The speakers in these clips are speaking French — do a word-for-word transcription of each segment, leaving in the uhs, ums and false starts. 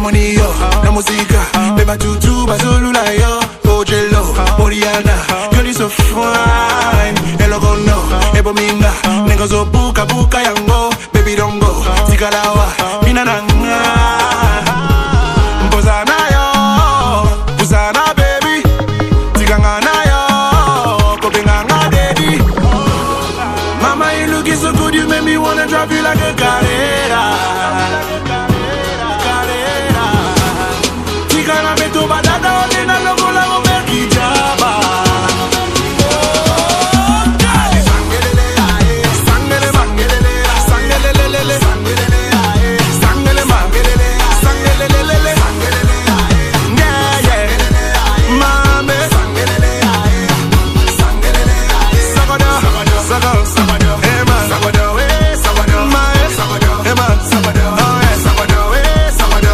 money yo, na musica, beba tutu, bazulula yo, oh jello, Oriana, girl you so fine, hello go no, ebo minga, nigga so buka buka yango, baby don't go, tikalawa, mina nanga, mpozana yo, pusana baby, tikangana yo, kopenganga daddy. Mama you looking so good, you make me wanna drive you like a carrera. Tika meto badada olena logo la gomer kijaba. Oh, Sangele aye, Sangele mangelele, Sangele lelele, Sangele aye, Sangele mangelele, Sangele lelele, Sangele aye, yeah yeah, mame, Sangele aye, Sangele aye, sabado, sabado, sabado, ema, sabado, eh, sabado, mae, sabado, ema, sabado, oh eh, sabado, eh, sabado.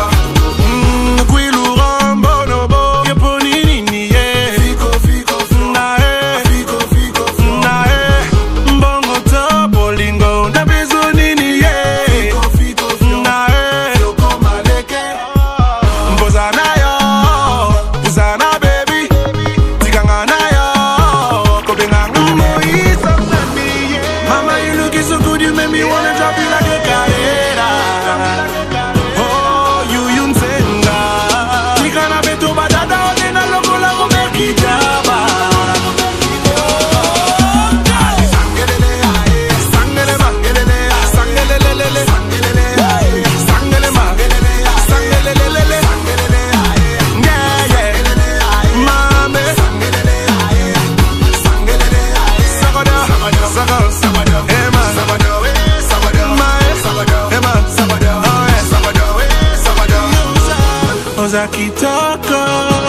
Kitoko,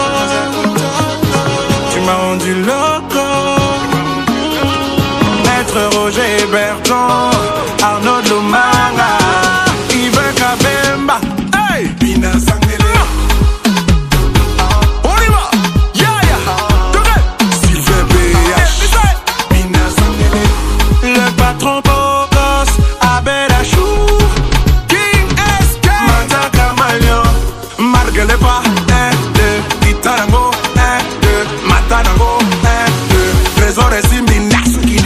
tu m'as rendu loco. Maître Roger Bertrand, Arnaud Lomanga, Yves Kabemba, hey, Bina Sangele. On y va, yeah yeah, Sylvain B H, Bina Sangele. Le patron Pocos, Abel Achou, King S K, Mata Kamalion. Marguerite pas, un, deux, Itarango, un, deux, Matanango, un, deux, Trésor et Simbi, Nasu Kidi.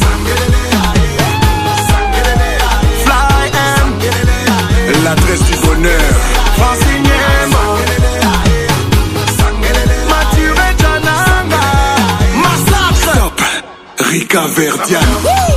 Fly M, l'adresse du bonheur, Francine Yembo, Mature Jananga, Massacre, Stop, Rika Verdian.